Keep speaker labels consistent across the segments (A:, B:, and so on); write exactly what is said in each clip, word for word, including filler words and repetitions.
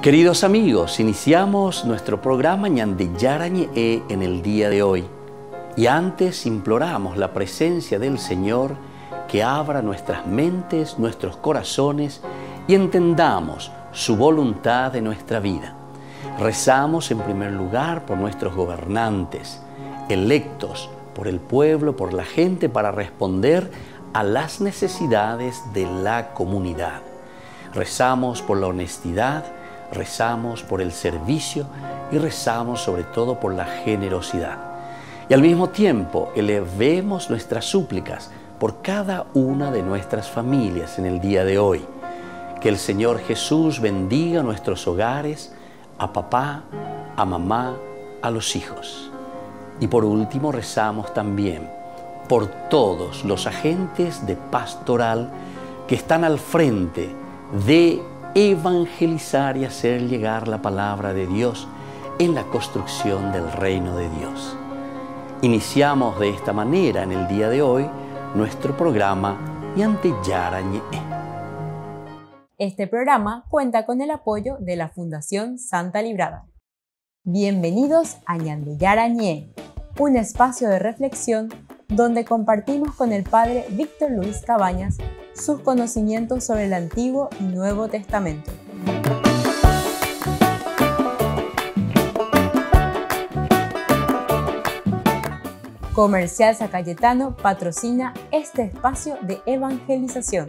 A: Queridos amigos, iniciamos nuestro programa Ñande Yarañe en el día de hoy. Y antes imploramos la presencia del Señor que abra nuestras mentes, nuestros corazones y entendamos su voluntad en nuestra vida. Rezamos en primer lugar por nuestros gobernantes, electos por el pueblo, por la gente, para responder a las necesidades de la comunidad. Rezamos por la honestidad, rezamos por el servicio y rezamos sobre todo por la generosidad. Y al mismo tiempo elevemos nuestras súplicas por cada una de nuestras familias en el día de hoy. Que el Señor Jesús bendiga nuestros hogares, a papá, a mamá, a los hijos. Y por último rezamos también por todos los agentes de pastoral que están al frente de evangelizar y hacer llegar la palabra de Dios en la construcción del reino de Dios. Iniciamos de esta manera en el día de hoy nuestro programa Ñande Yarañe.
B: Este programa cuenta con el apoyo de la Fundación Santa Librada. Bienvenidos a Ñande Yarañe, un espacio de reflexión donde compartimos con el Padre Víctor Luis Cabañas sus conocimientos sobre el Antiguo y Nuevo Testamento. Comercial San Cayetano patrocina este espacio de evangelización.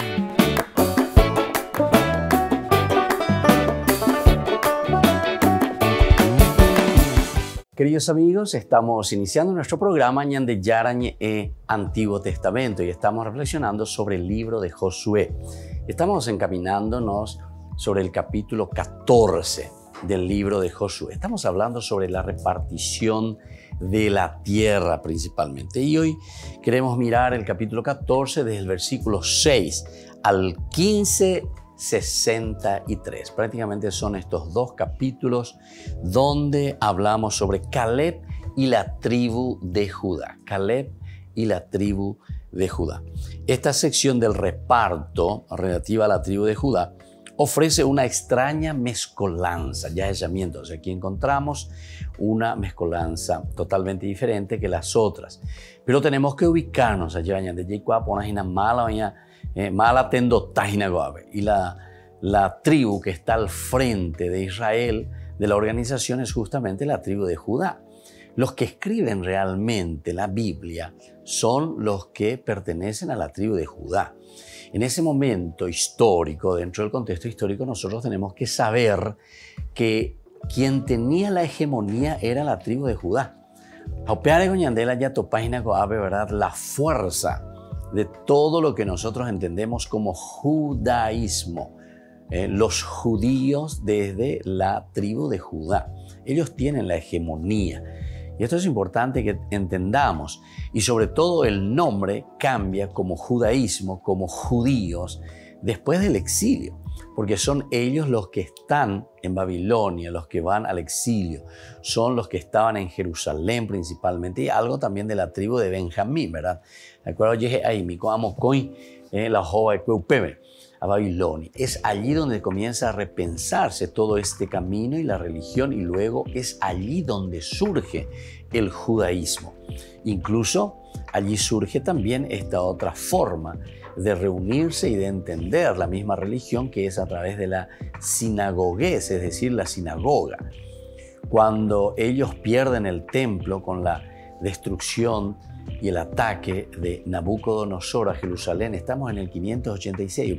A: Queridos amigos, estamos iniciando nuestro programa Ñande Yarañe Antiguo Testamento y estamos reflexionando sobre el libro de Josué. Estamos encaminándonos sobre el capítulo catorce del libro de Josué. Estamos hablando sobre la repartición de la tierra principalmente. Y hoy queremos mirar el capítulo catorce desde el versículo seis al quince sesenta y tres. Prácticamente son estos dos capítulos donde hablamos sobre Caleb y la tribu de Judá. Caleb y la tribu de Judá. Esta sección del reparto relativa a la tribu de Judá ofrece una extraña mezcolanza, ya hallamientos. Aquí encontramos una mezcolanza totalmente diferente que las otras. Pero tenemos que ubicarnos allá de Jacob, una mala Eh, mala tendo tajina goabe. Y la, la tribu que está al frente de Israel, de la organización, es justamente la tribu de Judá. Los que escriben realmente la Biblia son los que pertenecen a la tribu de Judá. En ese momento histórico, dentro del contexto histórico, nosotros tenemos que saber que quien tenía la hegemonía era la tribu de Judá. ¿Verdad? La fuerza de todo lo que nosotros entendemos como judaísmo. Eh, los judíos desde la tribu de Judá. Ellos tienen la hegemonía. Y esto es importante que entendamos. Y sobre todo el nombre cambia como judaísmo, como judíos, después del exilio. Porque son ellos los que están en Babilonia, los que van al exilio. Son los que estaban en Jerusalén principalmente. Y algo también de la tribu de Benjamín, ¿verdad? ¿De acuerdo? A Babilonia. Es allí donde comienza a repensarse todo este camino y la religión, y luego es allí donde surge el judaísmo. Incluso allí surge también esta otra forma de reunirse y de entender la misma religión, que es a través de la sinagoguez, es decir, la sinagoga. Cuando ellos pierden el templo con la destrucción y el ataque de Nabucodonosor a Jerusalén, estamos en el quinientos ochenta y seis,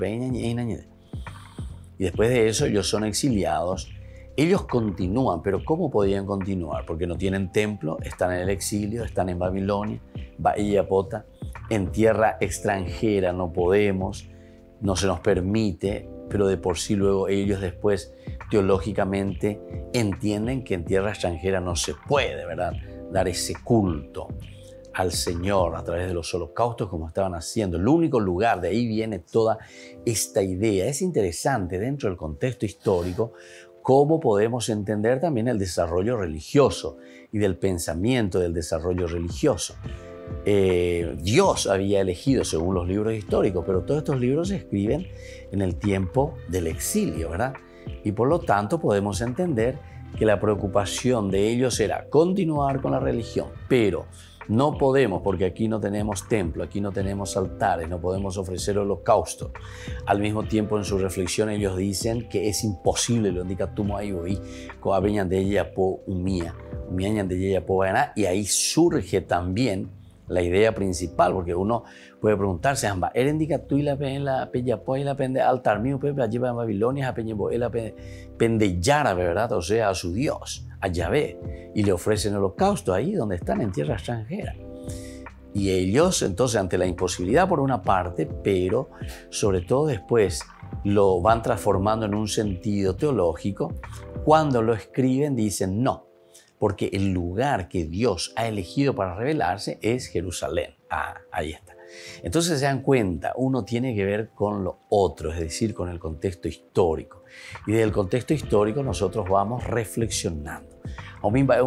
A: y después de eso ellos son exiliados. Ellos continúan, pero ¿cómo podían continuar? Porque no tienen templo, están en el exilio, están en Babilonia, Bahía Pota, en tierra extranjera no podemos, no se nos permite, pero de por sí luego ellos después teológicamente entienden que en tierra extranjera no se puede, ¿verdad?, dar ese culto al Señor a través de los holocaustos como estaban haciendo. El único lugar, de ahí viene toda esta idea. Es interesante dentro del contexto histórico cómo podemos entender también el desarrollo religioso y del pensamiento del desarrollo religioso. Eh, Dios había elegido según los libros históricos, pero todos estos libros se escriben en el tiempo del exilio, ¿verdad? Y por lo tanto podemos entender que la preocupación de ellos era continuar con la religión, pero no podemos, porque aquí no tenemos templo, aquí no tenemos altares, no podemos ofrecer holocausto. Al mismo tiempo, en su reflexión, ellos dicen que es imposible, lo indica Tumo ahí hoy, de ella po umía, umía de ella po ganar, y ahí surge también la idea principal, porque uno puede preguntarse, amba, ¿era indica tú y la la peyapo y la pende altar mío, pepe, allí va en Babilonia, a peñebo, la pende Yahvé, ¿verdad? O sea, a su Dios, a Yahvé, y le ofrecen holocausto ahí donde están, en tierra extranjera. Y ellos, entonces, ante la imposibilidad por una parte, pero sobre todo después lo van transformando en un sentido teológico, cuando lo escriben dicen no, porque el lugar que Dios ha elegido para revelarse es Jerusalén. Ah, ahí está. Entonces se dan cuenta, uno tiene que ver con lo otro, es decir, con el contexto histórico. Y desde el contexto histórico nosotros vamos reflexionando. Porque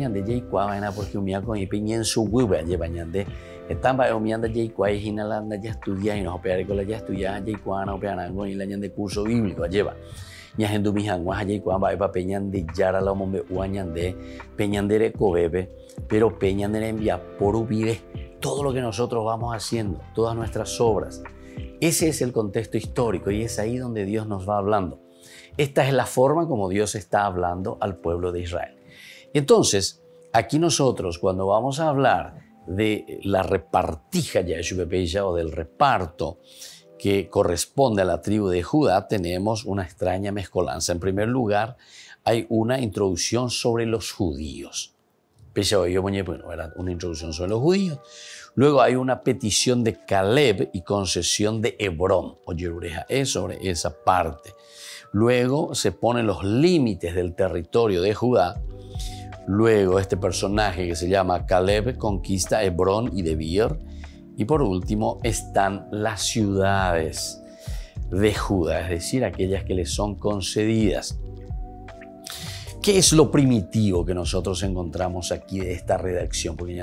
A: están baeomiando ya y hinalanda ya estudia y nos opearé con la ya estudia ya y cuana opearán con el año de curso bíblico lleva. Ya gente mijan guaja y cuan va peñan de yara la mombe uañan de peñan de recobebe, pero peñan de envía por vive todo lo que nosotros vamos haciendo, todas nuestras obras. Ese es el contexto histórico y es ahí donde Dios nos va hablando. Esta es la forma como Dios está hablando al pueblo de Israel. Entonces, aquí nosotros cuando vamos a hablar de la repartija ya o del reparto que corresponde a la tribu de Judá, tenemos una extraña mezcolanza. En primer lugar, hay una introducción sobre los judíos. Bueno, era una introducción sobre los judíos. Luego hay una petición de Caleb y concesión de Hebrón, o Yerureja, es sobre esa parte. Luego se ponen los límites del territorio de Judá. Luego este personaje que se llama Caleb conquista Hebrón y Debir. Y por último están las ciudades de Judá, es decir, aquellas que les son concedidas. ¿Qué es lo primitivo que nosotros encontramos aquí de esta redacción? Porque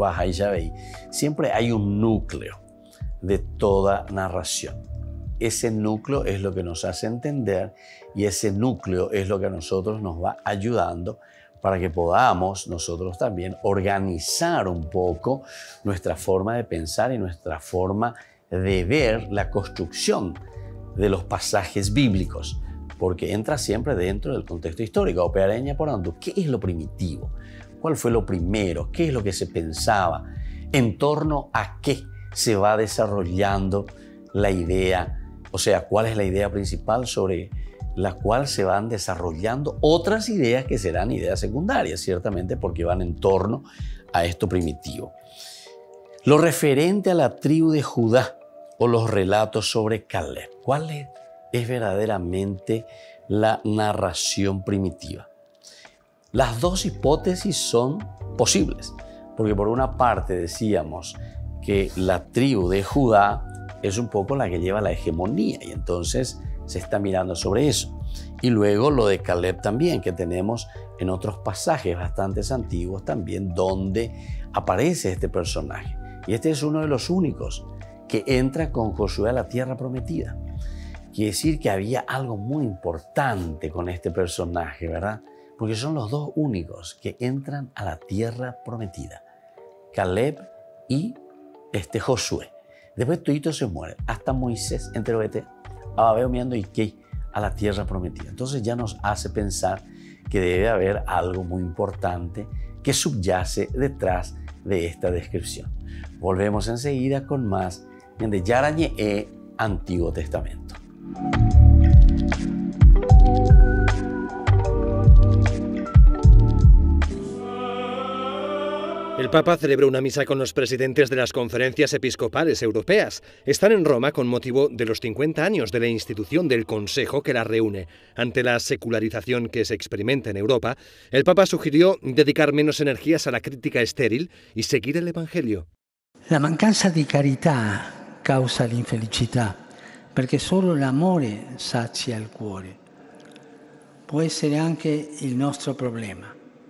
A: siempre hay un núcleo de toda narración. Ese núcleo es lo que nos hace entender y ese núcleo es lo que a nosotros nos va ayudando para que podamos nosotros también organizar un poco nuestra forma de pensar y nuestra forma de ver la construcción de los pasajes bíblicos, porque entra siempre dentro del contexto histórico. Opeareña por ando, ¿qué es lo primitivo? ¿Cuál fue lo primero? ¿Qué es lo que se pensaba? ¿En torno a qué se va desarrollando la idea? O sea, ¿cuál es la idea principal sobre la cual se van desarrollando otras ideas que serán ideas secundarias, ciertamente porque van en torno a esto primitivo? Lo referente a la tribu de Judá o los relatos sobre Caleb, ¿cuál es, es verdaderamente la narración primitiva? Las dos hipótesis son posibles, porque por una parte decíamos que la tribu de Judá es un poco la que lleva la hegemonía y entonces se está mirando sobre eso. Y luego lo de Caleb también, que tenemos en otros pasajes bastante antiguos también, donde aparece este personaje. Y este es uno de los únicos que entra con Josué a la tierra prometida. Quiere decir que había algo muy importante con este personaje, ¿verdad? Porque son los dos únicos que entran a la tierra prometida. Caleb y este Josué. Después toditos se mueren, hasta Moisés entero vete a veo mirando y que a la tierra prometida. Entonces ya nos hace pensar que debe haber algo muy importante que subyace detrás de esta descripción. Volvemos enseguida con más de Yarañe e Antiguo Testamento.
C: El Papa celebró una misa con los presidentes de las conferencias episcopales europeas. Están en Roma con motivo de los cincuenta años de la institución del Consejo que las reúne. Ante la secularización que se experimenta en Europa, el Papa sugirió dedicar menos energías a la crítica estéril y seguir el Evangelio.
D: La mancanza di carità causa l'infelicità, perché solo l'amore sazia il cuore. Può essere anche il nostro problema.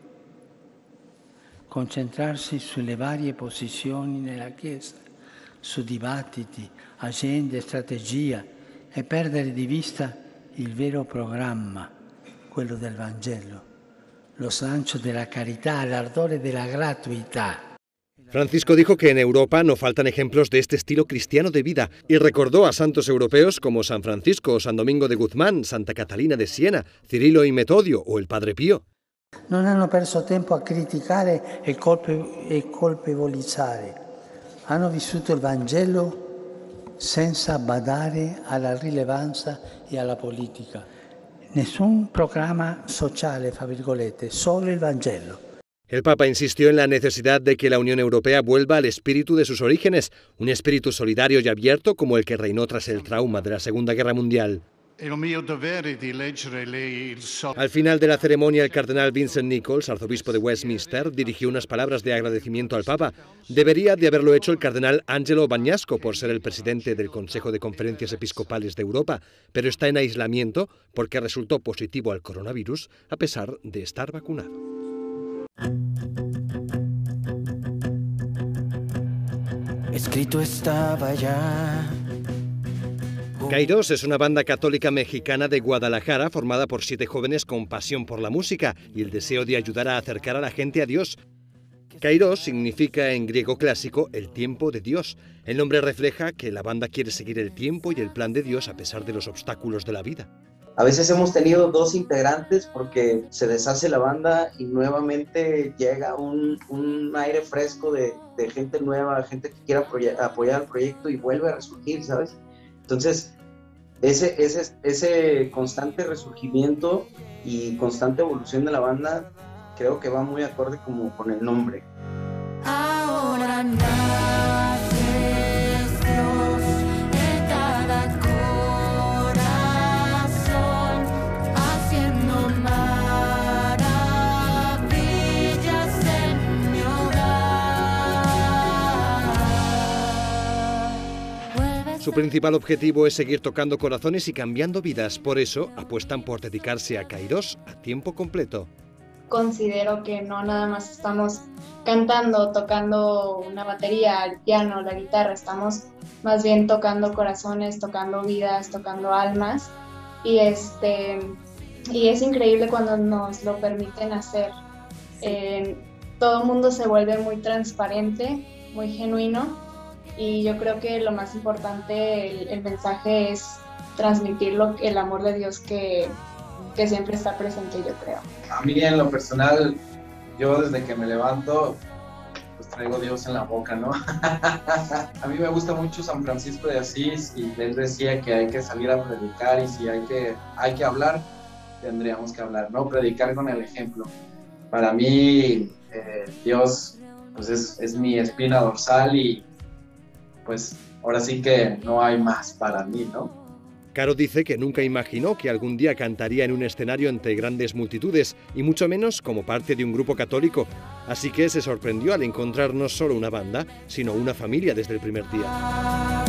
D: Concentrarsi sulle varie posizioni nella Chiesa, su dibattiti, agende, strategia e perdere di vista il vero programma, quello del Vangelo, lo slancio della carità, l'ardore della gratuità.
C: Francisco dijo que en Europa no faltan ejemplos de este estilo cristiano de vida y recordó a santos europeos como San Francisco, San Domingo de Guzmán, Santa Catalina de Siena, Cirilo y Metodio o el Padre Pío.
D: Non hanno perso tempo a criticare e, colpe, e colpevolizzare. Hanno vissuto il Vangelo senza badare alla rilevanza e alla politica. Nessun programma sociale, fra virgolette, solo il Vangelo.
C: El Papa insistió en la necesidad de que la Unión Europea vuelva al espíritu de sus orígenes, un espíritu solidario y abierto como el que reinó tras el trauma de la Segunda Guerra Mundial. Al final de la ceremonia, el cardenal Vincent Nichols, arzobispo de Westminster, dirigió unas palabras de agradecimiento al Papa. Debería de haberlo hecho el cardenal Angelo Bagnasco por ser el presidente del Consejo de Conferencias Episcopales de Europa, pero está en aislamiento porque resultó positivo al coronavirus a pesar de estar vacunado.
E: Escrito estaba ya.
C: Kairos es una banda católica mexicana de Guadalajara formada por siete jóvenes con pasión por la música y el deseo de ayudar a acercar a la gente a Dios. Kairos significa en griego clásico el tiempo de Dios. El nombre refleja que la banda quiere seguir el tiempo y el plan de Dios a pesar de los obstáculos de la vida.
F: A veces hemos tenido dos integrantes porque se deshace la banda y nuevamente llega un, un aire fresco de, de gente nueva, gente que quiera apoyar el proyecto y vuelve a resurgir, ¿sabes? Entonces, ese, ese, ese constante resurgimiento y constante evolución de la banda creo que va muy acorde como con el nombre.
E: Ahora naces Dios en cada corazón, haciendo maravillas en mi hogar.
C: Su principal objetivo es seguir tocando corazones y cambiando vidas. Por eso apuestan por dedicarse a Kairos a tiempo completo.
G: Considero que no nada más estamos cantando, tocando una batería, el piano, la guitarra, estamos más bien tocando corazones, tocando vidas, tocando almas, y este y es increíble cuando nos lo permiten hacer. Eh, todo el mundo se vuelve muy transparente, muy genuino, y yo creo que lo más importante, el, el mensaje es transmitir lo, el amor de Dios que que siempre está presente, yo creo.
H: A mí en lo personal, yo desde que me levanto, pues traigo Dios en la boca, ¿no? A mí me gusta mucho San Francisco de Asís y él decía que hay que salir a predicar y si hay que, hay que hablar, tendríamos que hablar, ¿no? Predicar con el ejemplo. Para mí, eh, Dios pues es, es mi espina dorsal y pues ahora sí que no hay más para mí, ¿no?
C: Caro dice que nunca imaginó que algún día cantaría en un escenario entre grandes multitudes, y mucho menos como parte de un grupo católico. Así que se sorprendió al encontrar no solo una banda, sino una familia desde el primer día.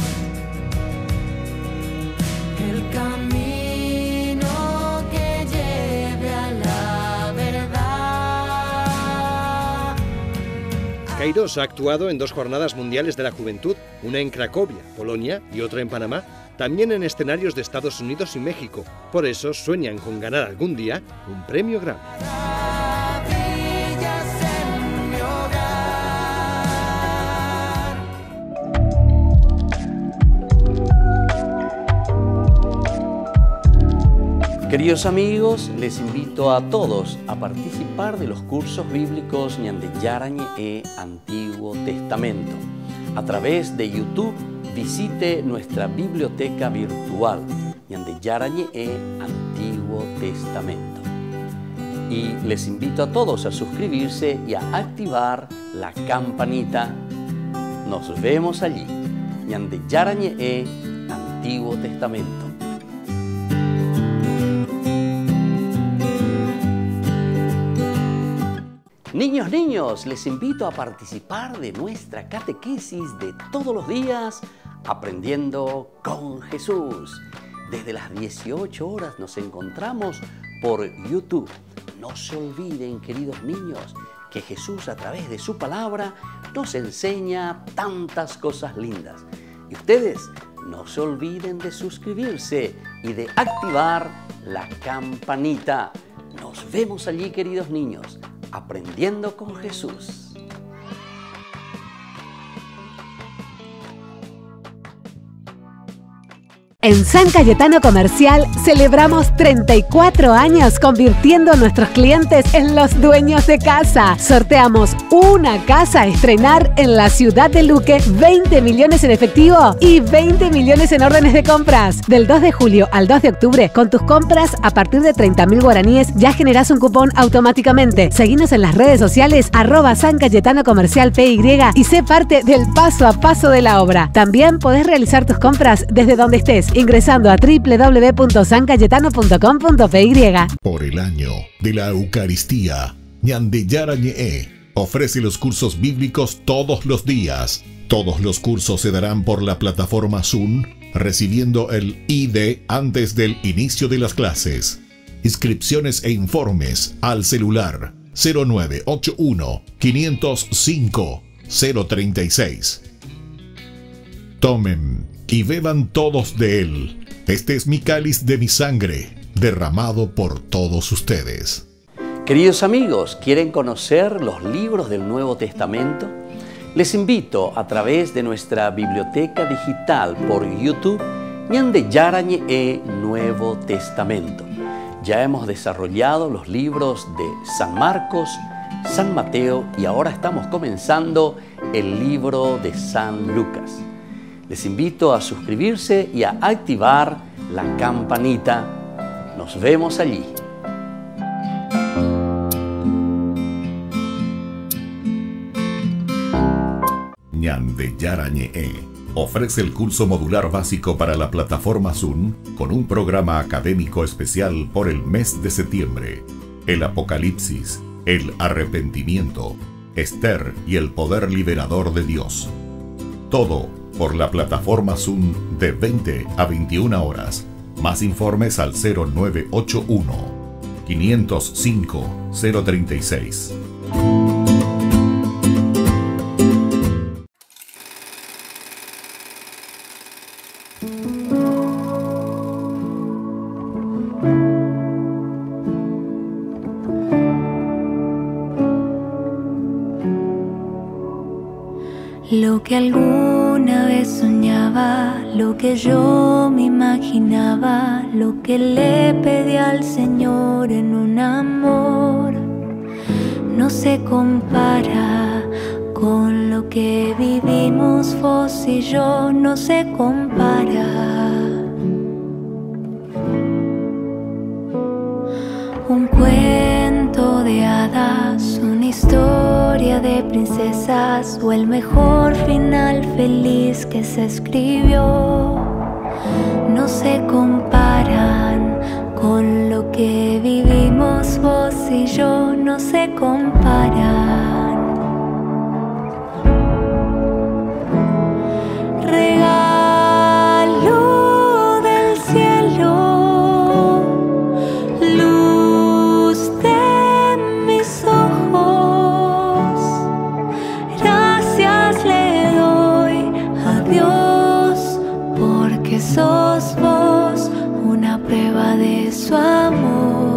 E: El camino que lleve a la verdad.
C: Kairos ha actuado en dos jornadas mundiales de la juventud, una en Cracovia, Polonia, y otra en Panamá, también en escenarios de Estados Unidos y México. Por eso sueñan con ganar algún día un premio Grammy.
A: Queridos amigos, les invito a todos a participar de los cursos bíblicos Ñande Yarañe e Antiguo Testamento. A través de YouTube, visite nuestra biblioteca virtual Ñande Yarañe e Antiguo Testamento. Y les invito a todos a suscribirse y a activar la campanita. Nos vemos allí. Ñande Yarañe e Antiguo Testamento. Niños, niños, les invito a participar de nuestra catequesis de todos los días, Aprendiendo con Jesús. Desde las dieciocho horas nos encontramos por YouTube. No se olviden, queridos niños, que Jesús a través de su palabra nos enseña tantas cosas lindas. Y ustedes no se olviden de suscribirse y de activar la campanita. Nos vemos allí, queridos niños, aprendiendo con Jesús.
I: En San Cayetano Comercial celebramos treinta y cuatro años convirtiendo a nuestros clientes en los dueños de casa. Sorteamos una casa a estrenar en la ciudad de Luque, veinte millones en efectivo y veinte millones en órdenes de compras. Del dos de julio al dos de octubre, con tus compras a partir de treinta mil guaraníes ya generás un cupón automáticamente. Seguinos en las redes sociales arroba San Cayetano Comercial P Y y sé parte del paso a paso de la obra. También podés realizar tus compras desde donde estés, ingresando a doble u doble u doble u punto san cayetano punto com punto p y.
J: Por el año de la Eucaristía, Ñande Yarañe ofrece los cursos bíblicos todos los días. Todos los cursos se darán por la plataforma Zoom, recibiendo el I D antes del inicio de las clases. Inscripciones e informes al celular cero nueve ocho uno, cinco cero cinco, cero tres seis. Tomen y beban todos de él. Este es mi cáliz de mi sangre, derramado por todos ustedes.
A: Queridos amigos, ¿quieren conocer los libros del Nuevo Testamento? Les invito a través de nuestra biblioteca digital por YouTube, Ñande Yarañe e Nuevo Testamento. Ya hemos desarrollado los libros de San Marcos, San Mateo y ahora estamos comenzando el libro de San Lucas. Les invito a suscribirse y a activar la campanita. Nos vemos allí.
J: Ñande Yarañe ofrece el curso modular básico para la plataforma Zoom con un programa académico especial por el mes de septiembre. El Apocalipsis, el arrepentimiento, Esther y el poder liberador de Dios. Todo por la plataforma Zoom de veinte a veintiuna horas. Más informes al cero nueve ocho uno, cinco cero cinco, cero tres seis.
E: Lo que alguna vez soñaba, lo que yo me imaginaba, lo que le pedí al Señor en un amor, no se compara con lo que vivimos vos y yo, no se compara. Un cuento de hadas, una historia de princesas o el mejor final feliz que se escribió, no se comparan con lo que vivimos vos y yo, no se comparan. Regalo del cielo, luz de mis ojos, gracias le doy a Dios porque sos vos una prueba de su amor.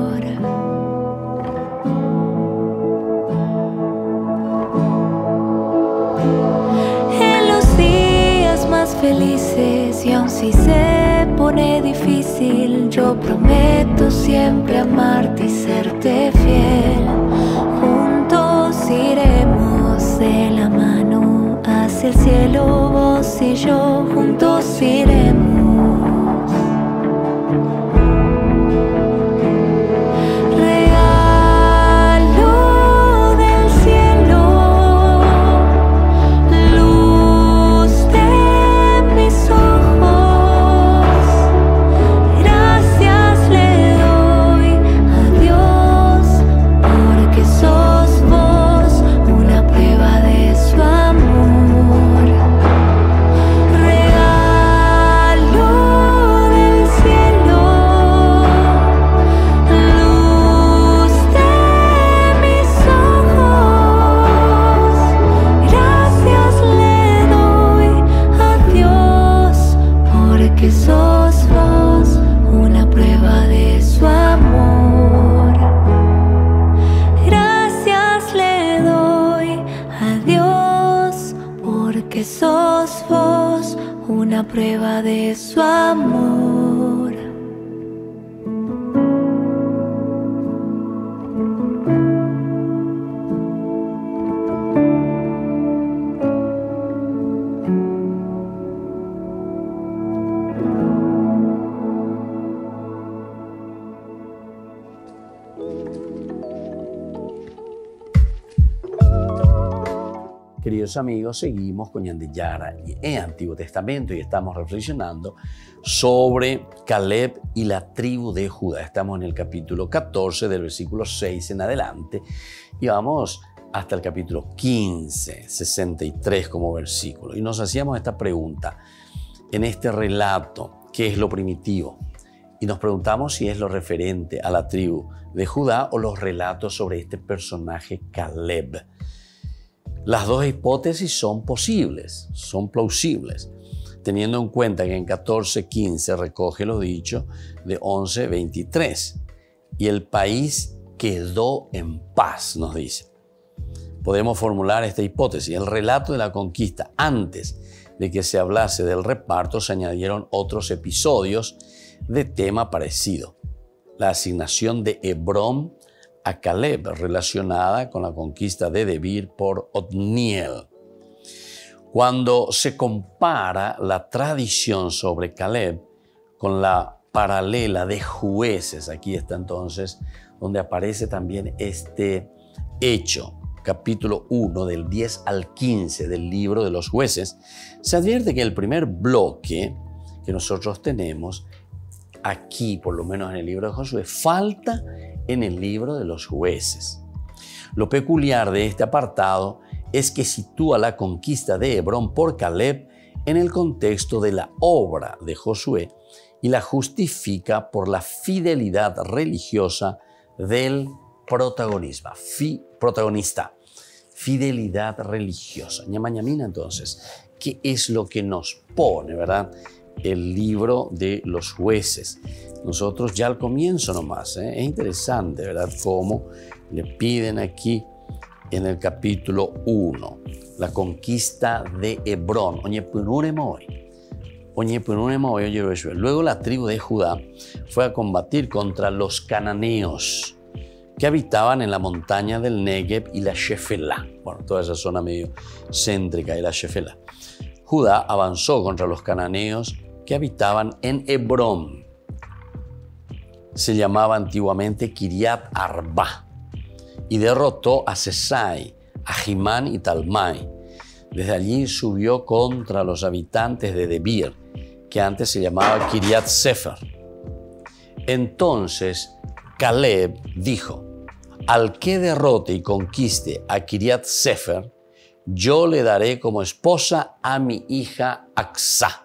E: En los días más felices y aun si se pone difícil, yo prometo siempre amarte y serte fiel. Juntos iremos de la mano hacia el cielo, vos y yo juntos iremos. Regalo del cielo, luz de mis ojos, gracias le doy a una prueba de su amor.
A: Queridos amigos, seguimos con Ñande Yarañe en Antiguo Testamento y estamos reflexionando sobre Caleb y la tribu de Judá. Estamos en el capítulo catorce, del versículo seis en adelante, y vamos hasta el capítulo quince, sesenta y tres como versículo. Y nos hacíamos esta pregunta en este relato: ¿qué es lo primitivo? Y nos preguntamos si es lo referente a la tribu de Judá o los relatos sobre este personaje Caleb. Las dos hipótesis son posibles, son plausibles, teniendo en cuenta que en catorce quince recoge los dichos de once veintitrés. Y el país quedó en paz, nos dice. Podemos formular esta hipótesis. El relato de la conquista, antes de que se hablase del reparto, se añadieron otros episodios de tema parecido. La asignación de Hebrón a Caleb, relacionada con la conquista de Debir por Otniel. Cuando se compara la tradición sobre Caleb con la paralela de Jueces, aquí está entonces donde aparece también este hecho, capítulo uno, del diez al quince del libro de los Jueces, se advierte que el primer bloque que nosotros tenemos aquí, por lo menos en el libro de Josué, falta en el libro de los Jueces. Lo peculiar de este apartado es que sitúa la conquista de Hebrón por Caleb en el contexto de la obra de Josué y la justifica por la fidelidad religiosa del protagonista. Fi, protagonista. Fidelidad religiosa. Ñamañamina, entonces, ¿qué es lo que nos pone, verdad, el libro de los Jueces? Nosotros ya al comienzo nomás, ¿eh? Es interesante, ¿verdad?, cómo le piden aquí en el capítulo uno, la conquista de Hebrón. Luego la tribu de Judá fue a combatir contra los cananeos que habitaban en la montaña del Negev y la Shefelá. Bueno, toda esa zona medio céntrica de la Shefelá. Judá avanzó contra los cananeos que habitaban en Hebrón. Se llamaba antiguamente Kiriat Arba, y derrotó a Sesai, a Jimán y Talmai. Desde allí subió contra los habitantes de Debir, que antes se llamaba Kiriat Sefer. Entonces Caleb dijo: al que derrote y conquiste a Kiriat Sefer, yo le daré como esposa a mi hija Aksá.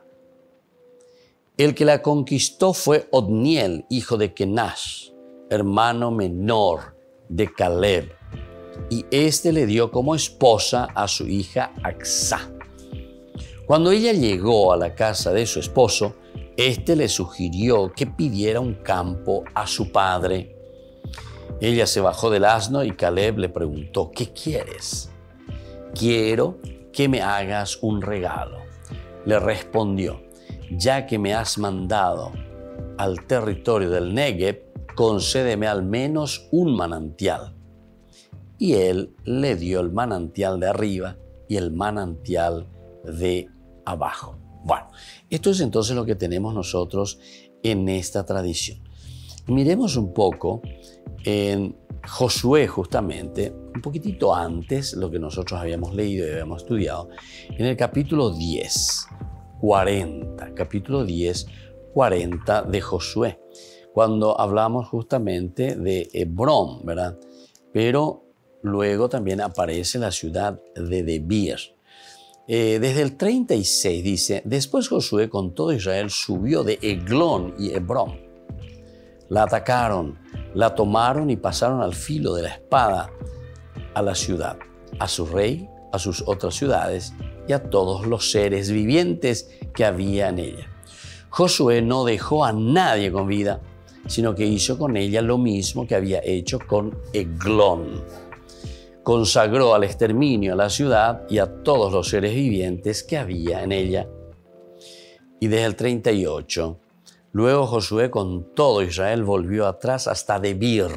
A: El que la conquistó fue Otniel, hijo de Kenash, hermano menor de Caleb, y éste le dio como esposa a su hija Aksá. Cuando ella llegó a la casa de su esposo, éste le sugirió que pidiera un campo a su padre. Ella se bajó del asno y Caleb le preguntó: ¿qué quieres? Quiero que me hagas un regalo. Le respondió: ya que me has mandado al territorio del Negev, concédeme al menos un manantial. Y él le dio el manantial de arriba y el manantial de abajo. Bueno, esto es entonces lo que tenemos nosotros en esta tradición. Miremos un poco en Josué, justamente, un poquitito antes, lo que nosotros habíamos leído y habíamos estudiado, en el capítulo diez, cuarenta, capítulo diez, cuarenta de Josué, cuando hablamos justamente de Hebrón, ¿verdad? Pero luego también aparece la ciudad de Debir. Eh, desde el treinta y seis dice: después Josué con todo Israel subió de Eglón y Hebrón. La atacaron, la tomaron y pasaron al filo de la espada a la ciudad, a su rey, a sus otras ciudades y a todos los seres vivientes que había en ella. Josué no dejó a nadie con vida, sino que hizo con ella lo mismo que había hecho con Eglón. Consagró al exterminio a la ciudad y a todos los seres vivientes que había en ella. Y desde el treinta y ocho, luego Josué con todo Israel volvió atrás hasta Debir.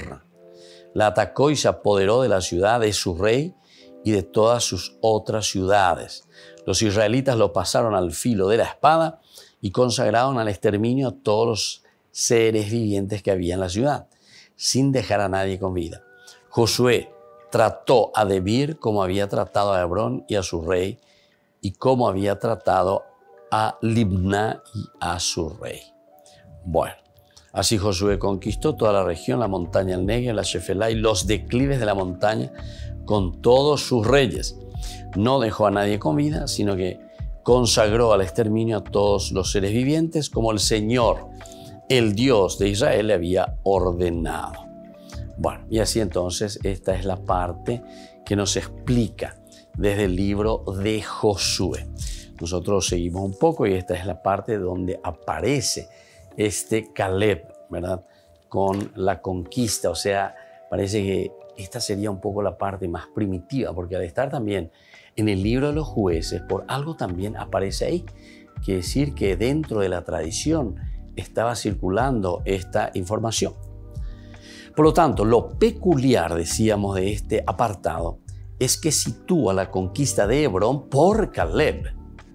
A: La atacó y se apoderó de la ciudad, de su rey y de todas sus otras ciudades. Los israelitas lo pasaron al filo de la espada y consagraron al exterminio a todos los seres vivientes que había en la ciudad, sin dejar a nadie con vida. Josué trató a Debir como había tratado a Hebrón y a su rey, y como había tratado a Libná y a su rey. Bueno, así Josué conquistó toda la región, la montaña del Negev, la Shefelá y los declives de la montaña con todos sus reyes. No dejó a nadie con vida, sino que consagró al exterminio a todos los seres vivientes como el Señor, el Dios de Israel, le había ordenado. Bueno, y así entonces esta es la parte que nos explica desde el libro de Josué. Nosotros seguimos un poco y esta es la parte donde aparece este Caleb, ¿verdad? Con la conquista, o sea, parece que esta sería un poco la parte más primitiva, porque al estar también en el libro de los jueces, por algo también aparece ahí. Quiere decir que dentro de la tradición estaba circulando esta información. Por lo tanto, lo peculiar, decíamos, de este apartado es que sitúa la conquista de Hebrón por Caleb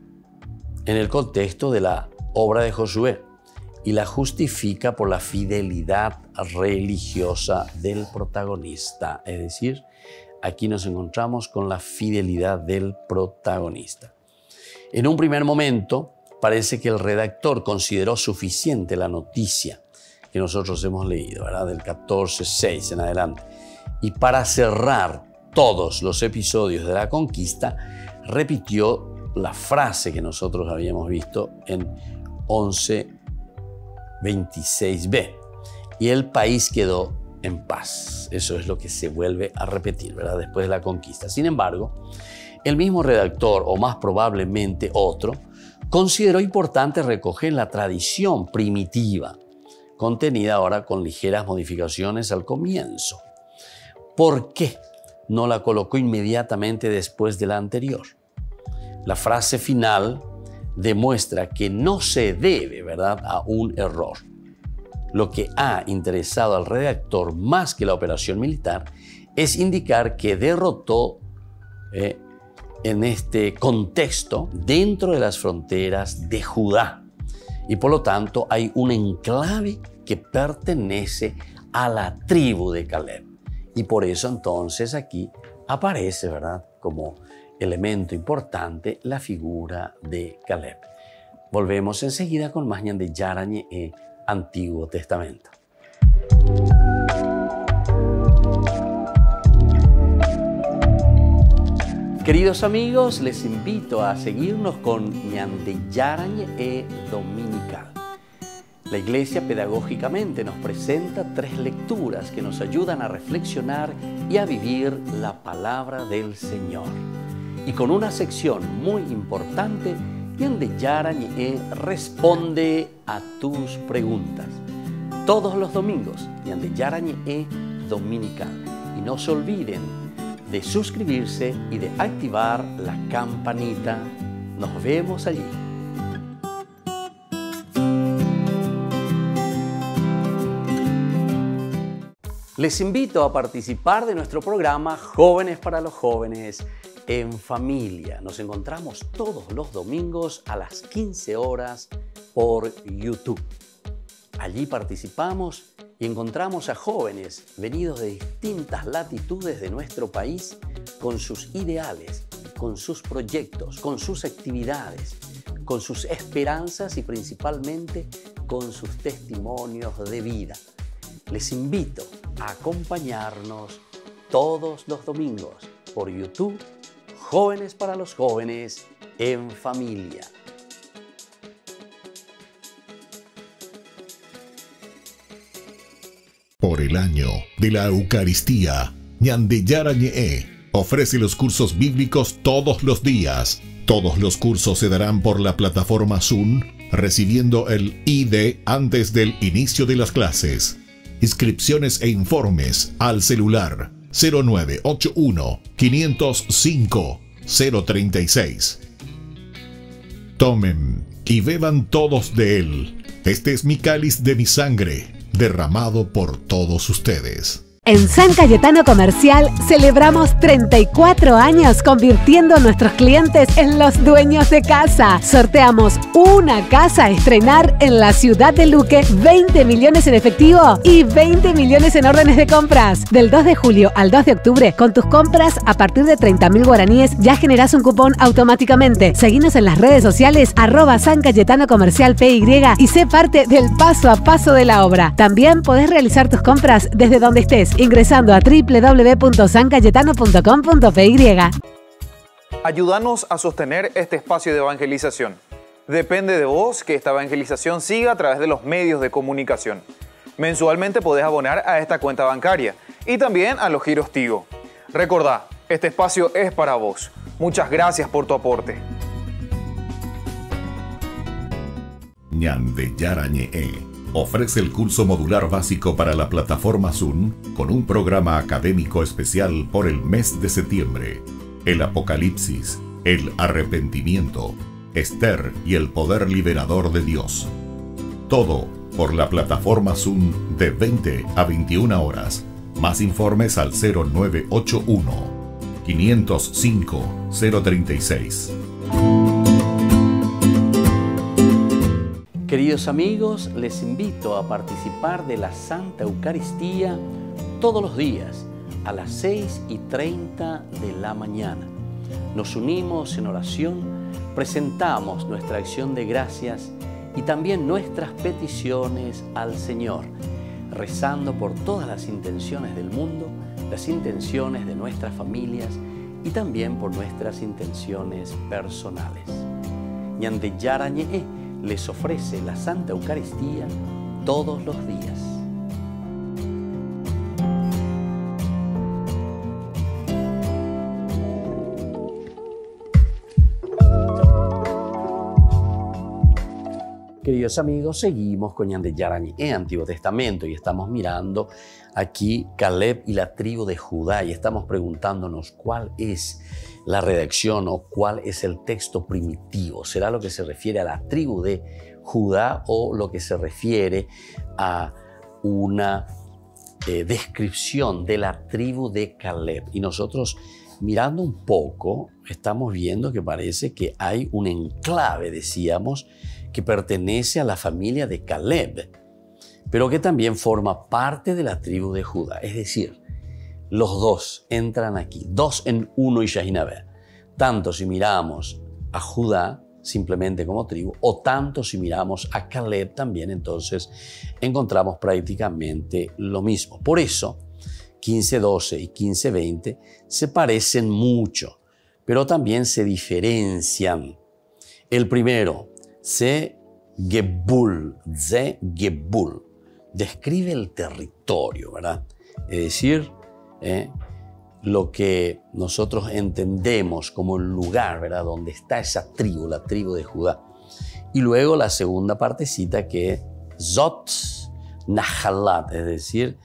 A: en el contexto de la obra de Josué y la justifica por la fidelidad religiosa del protagonista. Es decir, aquí nos encontramos con la fidelidad del protagonista. En un primer momento, parece que el redactor consideró suficiente la noticia que nosotros hemos leído, ¿verdad? Del catorce seis en adelante. Y para cerrar todos los episodios de la conquista, repitió la frase que nosotros habíamos visto en once veintiséis b. Y el país quedó en paz. Eso es lo que se vuelve a repetir, ¿verdad? Después de la conquista. Sin embargo, el mismo redactor, o más probablemente otro, consideró importante recoger la tradición primitiva, contenida ahora con ligeras modificaciones al comienzo. ¿Por qué no la colocó inmediatamente después de la anterior? La frase final demuestra que no se debe, ¿verdad?, a un error. Lo que ha interesado al redactor más que la operación militar es indicar que derrotó eh, en este contexto dentro de las fronteras de Judá. Y por lo tanto hay un enclave que pertenece a la tribu de Caleb. Y por eso entonces aquí aparece, ¿verdad?, como elemento importante la figura de Caleb. Volvemos enseguida con más Ñande Yarañe e Antiguo Testamento. Queridos amigos, les invito a seguirnos con Ñande Yarañe e Dominical. La Iglesia pedagógicamente nos presenta tres lecturas que nos ayudan a reflexionar y a vivir la palabra del Señor. Y con una sección muy importante, Ñande Yarañe responde a tus preguntas. Todos los domingos, Ñande Yarañe Dominical. Y no se olviden de suscribirse y de activar la campanita. Nos vemos allí. Les invito a participar de nuestro programa Jóvenes para los Jóvenes en Familia. Nos encontramos todos los domingos a las quince horas por YouTube. Allí participamos y encontramos a jóvenes venidos de distintas latitudes de nuestro país con sus ideales, con sus proyectos, con sus actividades, con sus esperanzas y principalmente con sus testimonios de vida. Les invito a acompañarnos todos los domingos por YouTube, Jóvenes para los Jóvenes en Familia.
J: Por el año de la Eucaristía, Ñande Yarañe ofrece los cursos bíblicos todos los días. Todos los cursos se darán por la plataforma Zoom, recibiendo el I D antes del inicio de las clases. Inscripciones e informes al celular cero nueve ocho uno, cinco cero cinco, cero tres seis. Tomen y beban todos de él. Este es mi cáliz de mi sangre, derramado por todos ustedes.
I: En San Cayetano Comercial celebramos treinta y cuatro años convirtiendo a nuestros clientes en los dueños de casa. Sorteamos una casa a estrenar en la ciudad de Luque, veinte millones en efectivo y veinte millones en órdenes de compras. Del dos de julio al dos de octubre, con tus compras a partir de treinta mil guaraníes ya generás un cupón automáticamente. Seguinos en las redes sociales arroba San Cayetano Comercial P Y y sé parte del paso a paso de la obra. También podés realizar tus compras desde donde estés, ingresando a doble u doble u doble u punto san cayetano punto com punto p y.
K: Ayúdanos a sostener este espacio de evangelización. Depende de vos que esta evangelización siga a través de los medios de comunicación. Mensualmente podés abonar a esta cuenta bancaria y también a los giros Tigo. Recordá, este espacio es para vos. Muchas gracias por tu aporte.
J: Ñande Yarañe ofrece el curso modular básico para la plataforma Zoom con un programa académico especial por el mes de septiembre. El Apocalipsis, el arrepentimiento, Esther y el poder liberador de Dios. Todo por la plataforma Zoom de veinte a veintiuna horas. Más informes al cero nueve ocho uno, cinco cero cinco, cero tres seis.
A: Queridos amigos, les invito a participar de la Santa Eucaristía todos los días a las seis y treinta de la mañana. Nos unimos en oración, presentamos nuestra acción de gracias y también nuestras peticiones al Señor, rezando por todas las intenciones del mundo, las intenciones de nuestras familias y también por nuestras intenciones personales. Ñande Yarañe les ofrece la Santa Eucaristía todos los días. Queridos amigos, seguimos con Ñande Yarañe, Antiguo Testamento, y estamos mirando aquí Caleb y la tribu de Judá, y estamos preguntándonos cuál es la redacción o cuál es el texto primitivo. ¿Será lo que se refiere a la tribu de Judá o lo que se refiere a una eh, descripción de la tribu de Caleb? Y nosotros, mirando un poco, estamos viendo que parece que hay un enclave, decíamos, que pertenece a la familia de Caleb, pero que también forma parte de la tribu de Judá. Es decir, los dos entran aquí, dos en uno y Shahinabe. Tanto si miramos a Judá simplemente como tribu, o tanto si miramos a Caleb también, entonces encontramos prácticamente lo mismo. Por eso, quince doce y quince veinte se parecen mucho, pero también se diferencian. El primero, Ze Gebul, Ze Gebul, describe el territorio, ¿verdad? Es decir, eh, lo que nosotros entendemos como el lugar, ¿verdad?, donde está esa tribu, la tribu de Judá. Y luego la segunda partecita que es Zot Nahalat, es decir,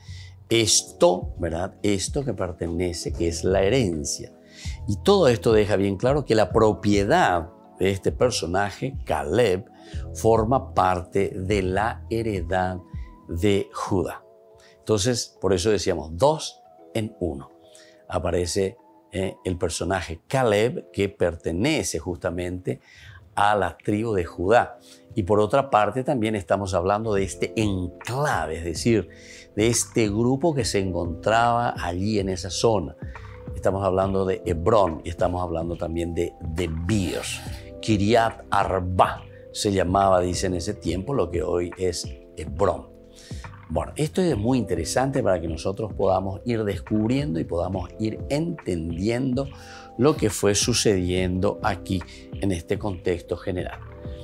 A: esto, ¿verdad?, esto que pertenece, que es la herencia. Y todo esto deja bien claro que la propiedad de este personaje, Caleb, forma parte de la heredad de Judá. Entonces, por eso decíamos dos en uno. Aparece eh, el personaje Caleb, que pertenece justamente a la tribu de Judá. Y por otra parte también estamos hablando de este enclave, es decir, de este grupo que se encontraba allí en esa zona. Estamos hablando de Hebrón y estamos hablando también de Debir. Kiriat Arba se llamaba, dice, en ese tiempo lo que hoy es Hebrón. Bueno, esto es muy interesante para que nosotros podamos ir descubriendo y podamos ir entendiendo lo que fue sucediendo aquí en este contexto general.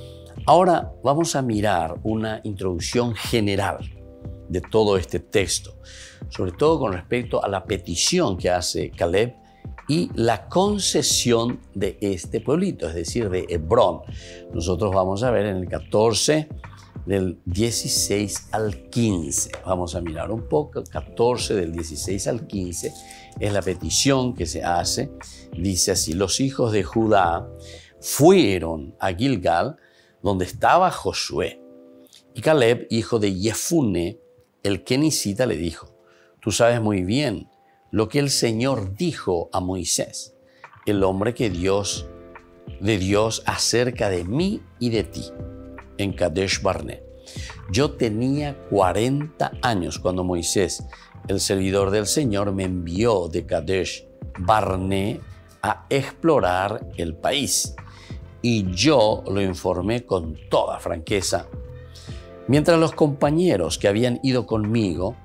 A: Ahora vamos a mirar una introducción general de todo este texto, sobre todo con respecto a la petición que hace Caleb y la concesión de este pueblito, es decir, de Hebrón. Nosotros vamos a ver en el catorce, del dieciséis al quince. Vamos a mirar un poco. catorce del dieciséis al quince es la petición que se hace. Dice así: los hijos de Judá fueron a Gilgal donde estaba Josué. Y Caleb, hijo de Jefune, el kenicita, le dijo: tú sabes muy bien lo que el Señor dijo a Moisés, el hombre que Dios, de Dios acerca de mí y de ti, en Kadesh Barnea. Yo tenía cuarenta años cuando Moisés, el servidor del Señor, me envió de Kadesh Barnea a explorar el país. Y yo lo informé con toda franqueza. Mientras los compañeros que habían ido conmigo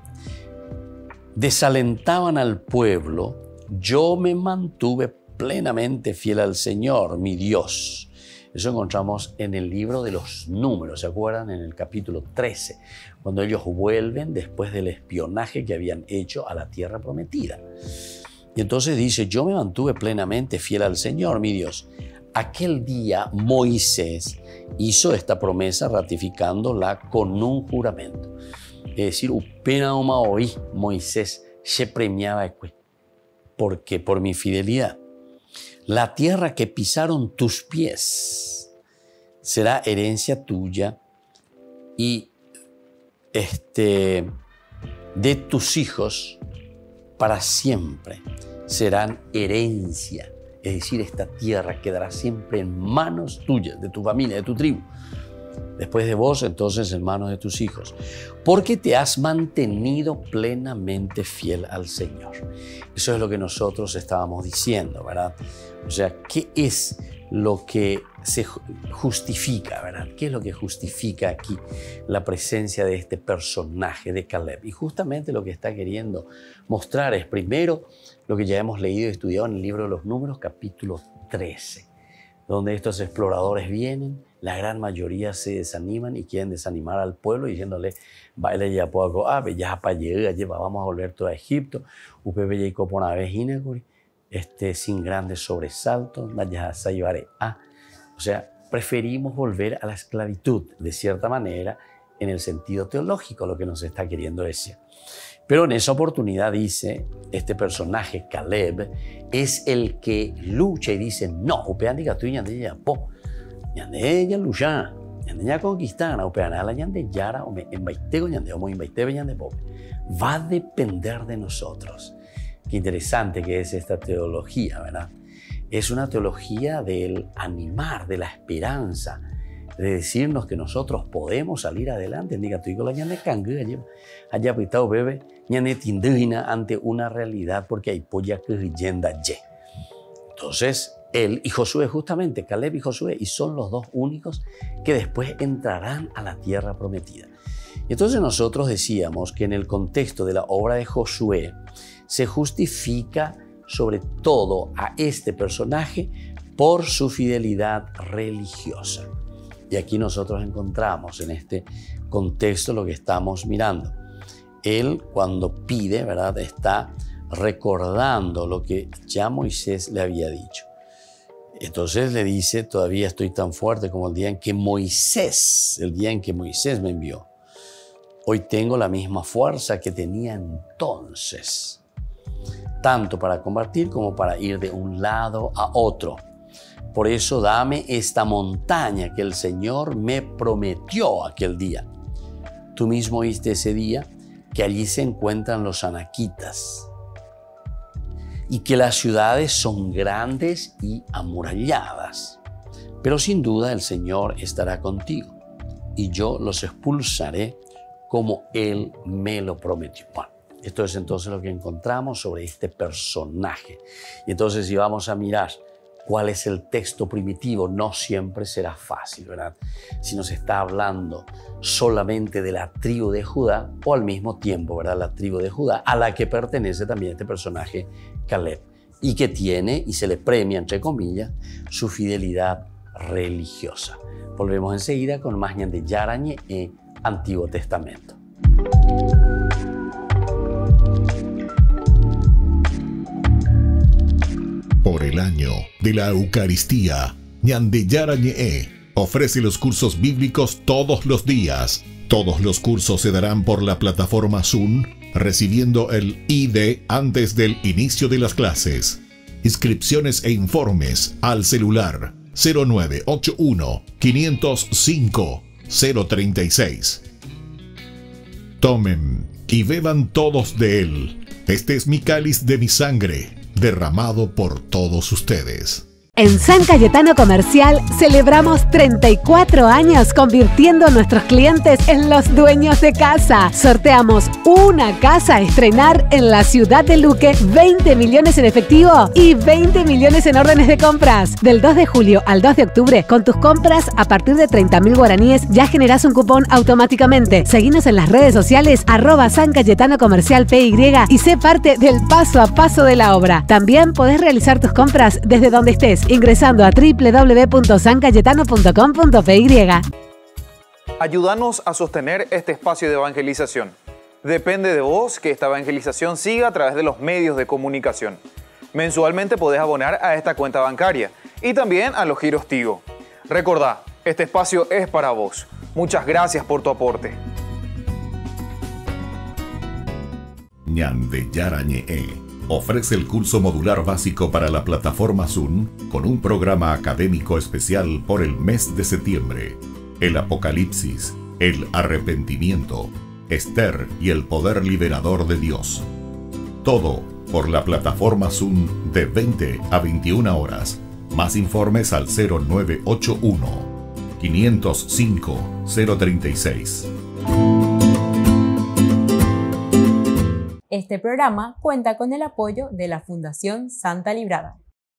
A: desalentaban al pueblo, yo me mantuve plenamente fiel al Señor, mi Dios. Eso encontramos en el libro de los Números, ¿se acuerdan? En el capítulo trece, cuando ellos vuelven después del espionaje que habían hecho a la tierra prometida. Y entonces dice: yo me mantuve plenamente fiel al Señor, mi Dios. Aquel día Moisés hizo esta promesa ratificándola con un juramento. Es decir, upena oma hoy Moisés se premiaba porque por mi fidelidad. La tierra que pisaron tus pies será herencia tuya y este, de tus hijos para siempre serán herencia. Es decir, esta tierra quedará siempre en manos tuyas, de tu familia, de tu tribu. Después de vos, entonces, en manos de tus hijos. Porque te has mantenido plenamente fiel al Señor. Eso es lo que nosotros estábamos diciendo, ¿verdad? O sea, ¿qué es lo que se justifica, verdad? ¿Qué es lo que justifica aquí la presencia de este personaje de Caleb? Y justamente lo que está queriendo mostrar es, primero, lo que ya hemos leído y estudiado en el libro de los Números, capítulo trece, donde estos exploradores vienen, la gran mayoría se desaniman y quieren desanimar al pueblo diciéndole: baile ya poco, ah, ya para llegar, vamos a volver todo a Egipto, upebe ya y una vez ineguri, este, sin grandes sobresaltos, ya se llevaré a. O sea, preferimos volver a la esclavitud, de cierta manera, en el sentido teológico, lo que nos está queriendo decir. Pero en esa oportunidad dice, este personaje, Caleb, es el que lucha y dice: no, upean diga tú y yande ya po, yande ya lucha, yande ya conquistar, upean a la yande yara, o me embaitego yande, o me embaitebe yande po. Va a depender de nosotros. Qué interesante que es esta teología, ¿verdad? Es una teología del animar, de la esperanza, de decirnos que nosotros podemos salir adelante. Diga, tú digo la ñane cangü, allá pitao bebé, ñane tindüina ante una realidad, porque hay polla que yenda ye. Entonces, él y Josué, justamente, Caleb y Josué, y son los dos únicos que después entrarán a la tierra prometida. Y entonces nosotros decíamos que en el contexto de la obra de Josué se justifica sobre todo a este personaje por su fidelidad religiosa. Y aquí nosotros encontramos en este contexto lo que estamos mirando. Él, cuando pide, ¿verdad?, está recordando lo que ya Moisés le había dicho. Entonces le dice: todavía estoy tan fuerte como el día en que Moisés, el día en que Moisés me envió. Hoy tengo la misma fuerza que tenía entonces, tanto para combatir como para ir de un lado a otro. Por eso dame esta montaña que el Señor me prometió aquel día. Tú mismo oíste ese día que allí se encuentran los anaquitas y que las ciudades son grandes y amuralladas. Pero sin duda el Señor estará contigo y yo los expulsaré como Él me lo prometió. Bueno, esto es entonces lo que encontramos sobre este personaje. Y entonces, si vamos a mirar cuál es el texto primitivo, no siempre será fácil, ¿verdad? Si nos está hablando solamente de la tribu de Judá, o al mismo tiempo, ¿verdad?, la tribu de Judá, a la que pertenece también este personaje Caleb, y que tiene, y se le premia, entre comillas, su fidelidad religiosa. Volvemos enseguida con más ñande yarañe e Antiguo Testamento.
J: Por el año de la Eucaristía, ñande yarañe ofrece los cursos bíblicos todos los días. Todos los cursos se darán por la plataforma Zoom, recibiendo el I D antes del inicio de las clases. Inscripciones e informes al celular cero nueve ocho uno, cinco cero cinco, cero tres seis. Tomen y beban todos de él. Este es mi cáliz de mi sangre, derramado por todos ustedes.
I: En San Cayetano Comercial celebramos treinta y cuatro años convirtiendo a nuestros clientes en los dueños de casa. Sorteamos una casa a estrenar en la ciudad de Luque, veinte millones en efectivo y veinte millones en órdenes de compras. Del dos de julio al dos de octubre, con tus compras a partir de treinta mil guaraníes ya generás un cupón automáticamente. Seguinos en las redes sociales arroba San Cayetano Comercial P Y y sé parte del paso a paso de la obra. También podés realizar tus compras desde donde estés, ingresando a doble u doble u doble u punto san cayetano punto com punto p y.
K: Ayúdanos a sostener este espacio de evangelización. Depende de vos que esta evangelización siga a través de los medios de comunicación. Mensualmente podés abonar a esta cuenta bancaria y también a los giros Tigo. Recordá, este espacio es para vos. Muchas gracias por tu aporte.
J: Ñande Yarañe ofrece el curso modular básico para la plataforma Zoom con un programa académico especial por el mes de septiembre. El Apocalipsis, el arrepentimiento, Esther y el poder liberador de Dios. Todo por la plataforma Zoom de veinte a veintiuna horas. Más informes al cero nueve ocho uno, cinco cero cinco, cero tres seis.
B: Este programa cuenta con el apoyo de la Fundación Santa Librada.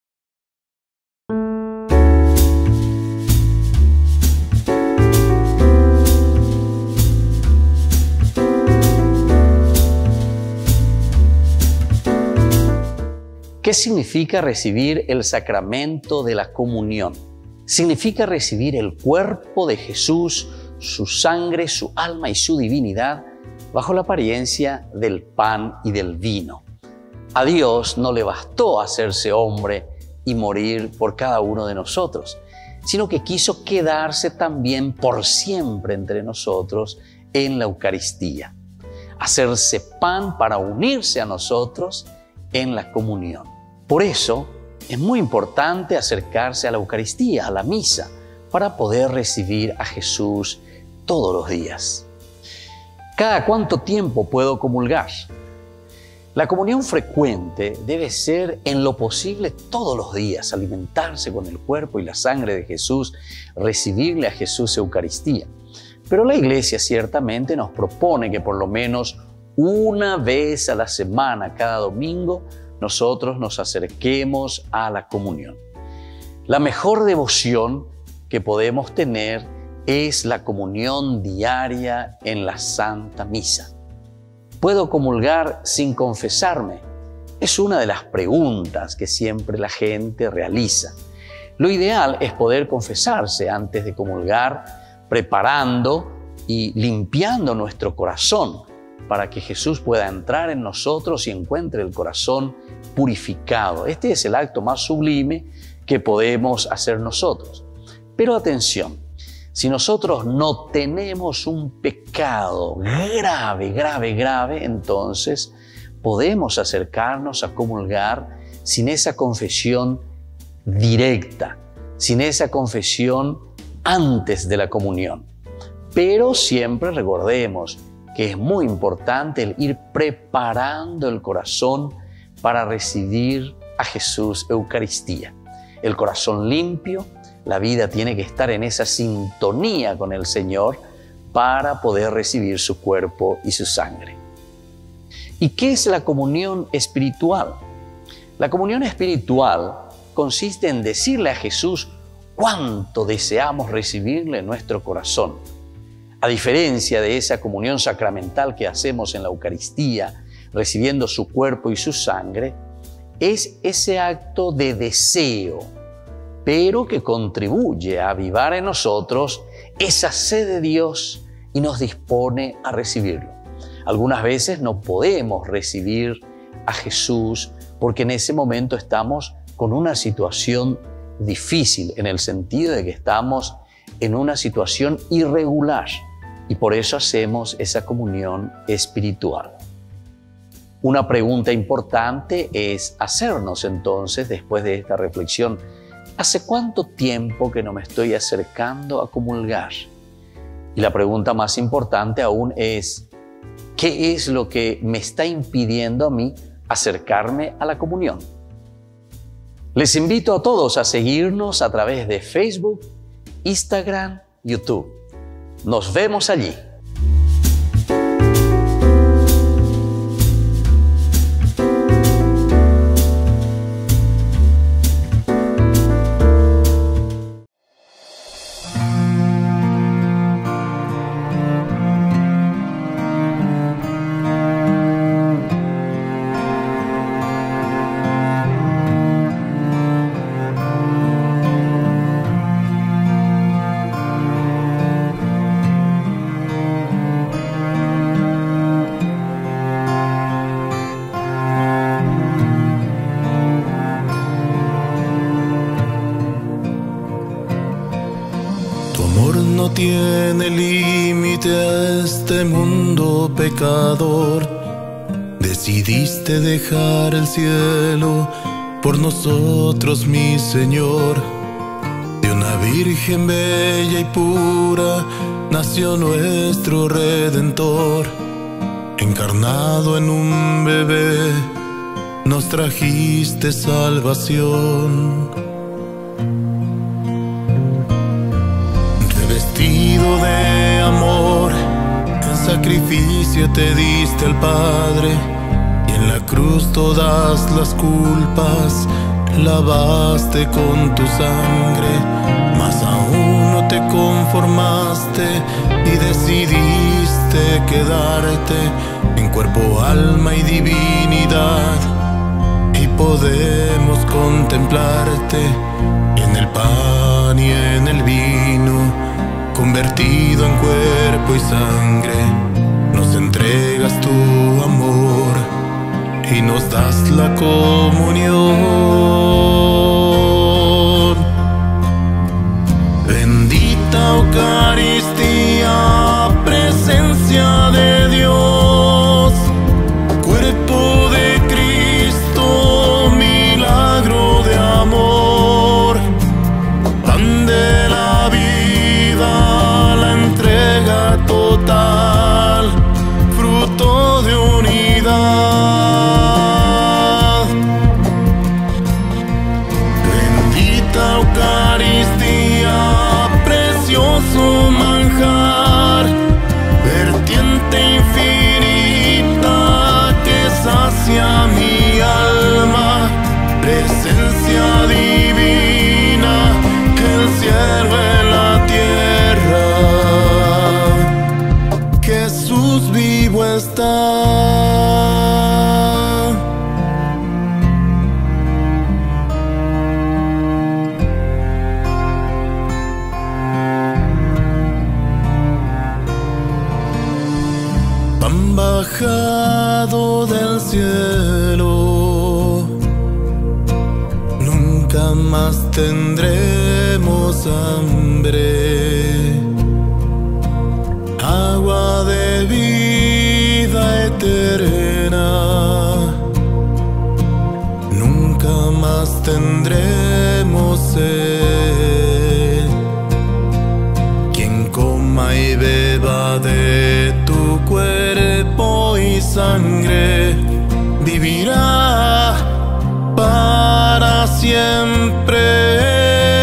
A: ¿Qué significa recibir el sacramento de la comunión? Significa recibir el cuerpo de Jesús, su sangre, su alma y su divinidad bajo la apariencia del pan y del vino. A Dios no le bastó hacerse hombre y morir por cada uno de nosotros, sino que quiso quedarse también por siempre entre nosotros en la Eucaristía, hacerse pan para unirse a nosotros en la comunión. Por eso es muy importante acercarse a la Eucaristía, a la misa, para poder recibir a Jesús todos los días. ¿Cada cuánto tiempo puedo comulgar? La comunión frecuente debe ser en lo posible todos los días, alimentarse con el cuerpo y la sangre de Jesús, recibirle a Jesús Eucaristía. Pero la Iglesia ciertamente nos propone que por lo menos una vez a la semana, cada domingo, nosotros nos acerquemos a la comunión. La mejor devoción que podemos tener es la comunión diaria en la Santa Misa. ¿Puedo comulgar sin confesarme? Es una de las preguntas que siempre la gente realiza. Lo ideal es poder confesarse antes de comulgar, preparando y limpiando nuestro corazón para que Jesús pueda entrar en nosotros y encuentre el corazón purificado. Este es el acto más sublime que podemos hacer nosotros. Pero atención, si nosotros no tenemos un pecado grave, grave, grave, entonces podemos acercarnos a comulgar sin esa confesión directa, sin esa confesión antes de la comunión. Pero siempre recordemos que es muy importante el ir preparando el corazón para recibir a Jesús Eucaristía. El corazón limpio, la vida tiene que estar en esa sintonía con el Señor para poder recibir su cuerpo y su sangre. ¿Y qué es la comunión espiritual? La comunión espiritual consiste en decirle a Jesús cuánto deseamos recibirle en nuestro corazón. A diferencia de esa comunión sacramental que hacemos en la Eucaristía, recibiendo su cuerpo y su sangre, es ese acto de deseo, pero que contribuye a avivar en nosotros esa sed de Dios y nos dispone a recibirlo. Algunas veces no podemos recibir a Jesús porque en ese momento estamos con una situación difícil, en el sentido de que estamos en una situación irregular, y por eso hacemos esa comunión espiritual. Una pregunta importante es hacernos entonces, después de esta reflexión ¿hace cuánto tiempo que no me estoy acercando a comulgar? Y la pregunta más importante aún es, ¿qué es lo que me está impidiendo a mí acercarme a la comunión? Les invito a todos a seguirnos a través de Facebook, Instagram, YouTube. Nos vemos allí.
L: Tiene límite a este mundo pecador. Decidiste dejar el cielo por nosotros, mi Señor. De una virgen bella y pura nació nuestro Redentor. Encarnado en un bebé, nos trajiste salvación. Revestido de amor, en sacrificio te diste al Padre, y en la cruz todas las culpas lavaste con tu sangre. Mas aún no te conformaste y decidiste quedarte en cuerpo, alma y divinidad, y podemos contemplarte en el pan y en el vino, convertido en cuerpo y sangre. Nos entregas tu amor y nos das la comunión. Bendita Eucaristía, presencia de Dios, cuerpo de Cristo, milagro de amor, pan de la vida, la entrega total, fruto de unidad. Bendita Eucaristía, precioso manjar, vertiente infinita que sacia mi alma, presencia divina, el cielo en la tierra, Jesús vivo está. Pan bajado del cielo, nunca más tendremos hambre. Agua de vida eterna, nunca más tendremos sed. Quien coma y beba de tu cuerpo y sangre, vivirá para siempre.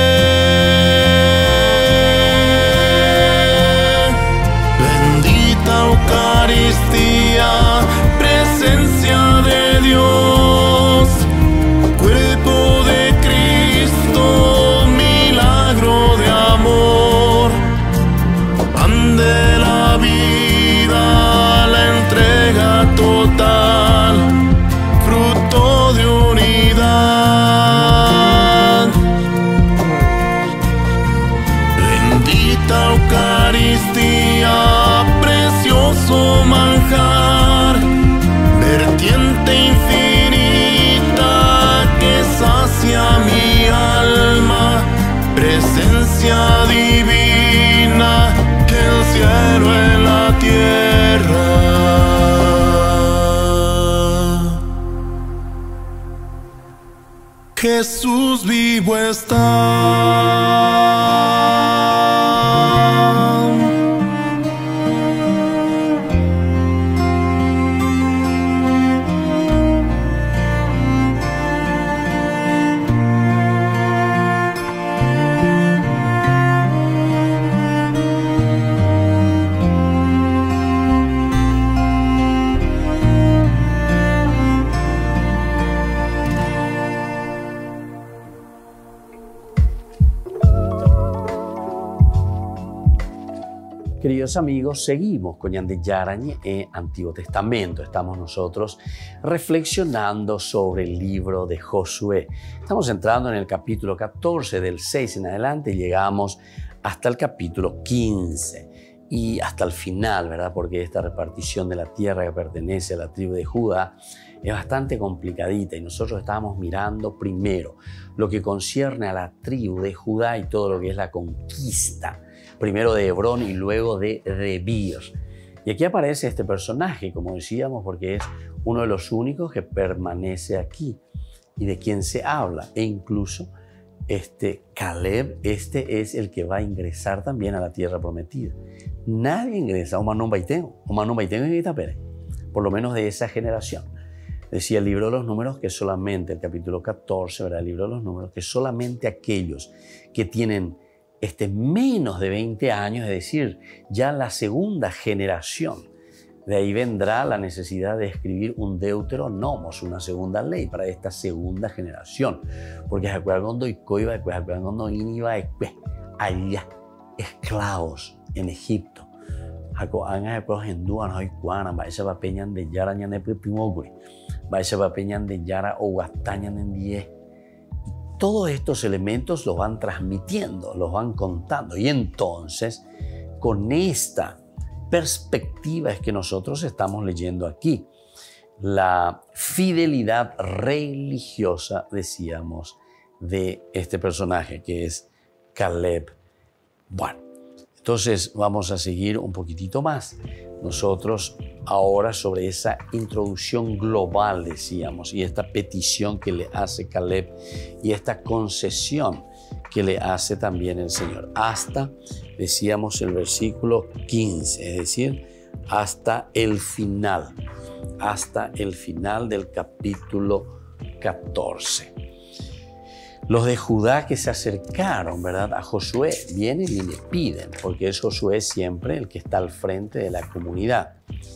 L: Bendita Eucaristía, presencia de Dios, cuerpo de Cristo, Jesús vivo está.
A: Queridos amigos, seguimos con Ñande Yarañe e Antiguo Testamento. Estamos nosotros reflexionando sobre el libro de Josué. Estamos entrando en el capítulo catorce, del seis en adelante, y llegamos hasta el capítulo quince y hasta el final, ¿verdad? Porque esta repartición de la tierra que pertenece a la tribu de Judá es bastante complicadita y nosotros estábamos mirando primero lo que concierne a la tribu de Judá y todo lo que es la conquista, primero de Hebrón y luego de Debir. Y aquí aparece este personaje, como decíamos, porque es uno de los únicos que permanece aquí y de quien se habla. E incluso este Caleb, este es el que va a ingresar también a la tierra prometida. Nadie ingresa a Omanón Baitengo, Omanón Baitengo y Itapere, por lo menos de esa generación. Decía el libro de los números que solamente, el capítulo catorce, ¿verdad? El libro de los números, que solamente aquellos que tienen este, menos de veinte años, es decir, ya la segunda generación, de ahí vendrá la necesidad de escribir un deuteronomos, una segunda ley para esta segunda generación. Porque allá esclavos en Egipto. Todos estos elementos los van transmitiendo, los van contando. Y entonces, con esta perspectiva es que nosotros estamos leyendo aquí. La fidelidad religiosa, decíamos, de este personaje, que es Caleb. Bueno, entonces vamos a seguir un poquitito más. Nosotros ahora sobre esa introducción global, decíamos, y esta petición que le hace Caleb y esta concesión que le hace también el Señor. Hasta, decíamos, el versículo quince, es decir, hasta el final, hasta el final del capítulo catorce. Los de Judá que se acercaron, ¿verdad?, a Josué, vienen y le piden, porque es Josué siempre el que está al frente de la comunidad.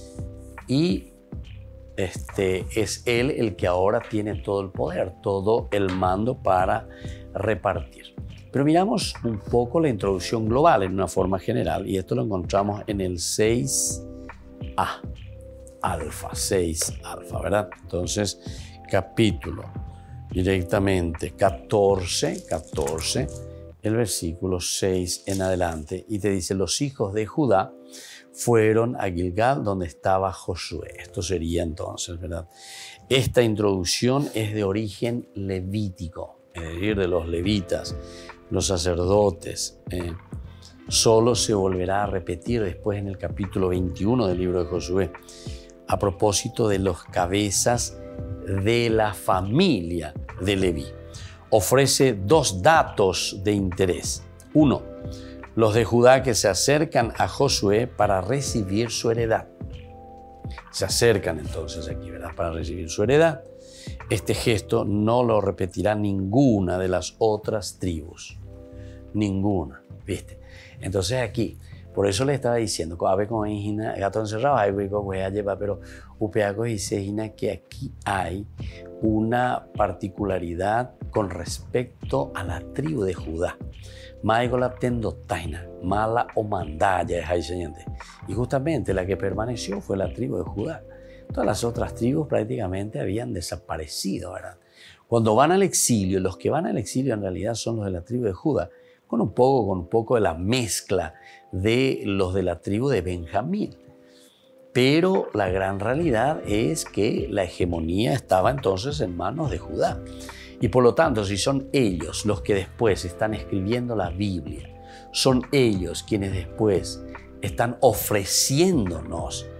A: Y este, es él el que ahora tiene todo el poder, todo el mando para repartir. Pero miramos un poco la introducción global en una forma general, y esto lo encontramos en el seis A, alfa, seis alfa, ¿verdad? Entonces, capítulo directamente catorce, catorce, el versículo seis en adelante, y te dice: los hijos de Judá fueron a Gilgal donde estaba Josué. Esto sería entonces, ¿verdad? Esta introducción es de origen levítico, es decir, de los levitas, los sacerdotes. Eh, solo se volverá a repetir después en el capítulo veintiuno del libro de Josué, a propósito de los cabezas de la familia de Leví. Ofrece dos datos de interés. Uno, los de Judá que se acercan a Josué para recibir su heredad. Se acercan entonces aquí, ¿verdad?, para recibir su heredad. Este gesto no lo repetirá ninguna de las otras tribus. Ninguna, ¿viste? Entonces aquí, por eso le estaba diciendo, a ver cómo hay gato encerrado, hay hueco, voy a llevar, pero upeaco dice que aquí hay una particularidad con respecto a la tribu de Judá. Maigola tendo taina, mala o mandaya, y justamente la que permaneció fue la tribu de Judá. Todas las otras tribus prácticamente habían desaparecido, ¿verdad? Cuando van al exilio, los que van al exilio en realidad son los de la tribu de Judá, con un poco, con un poco de la mezcla de los de la tribu de Benjamín. Pero la gran realidad es que la hegemonía estaba entonces en manos de Judá. Y por lo tanto, si son ellos los que después están escribiendo la Biblia, son ellos quienes después están ofreciéndonos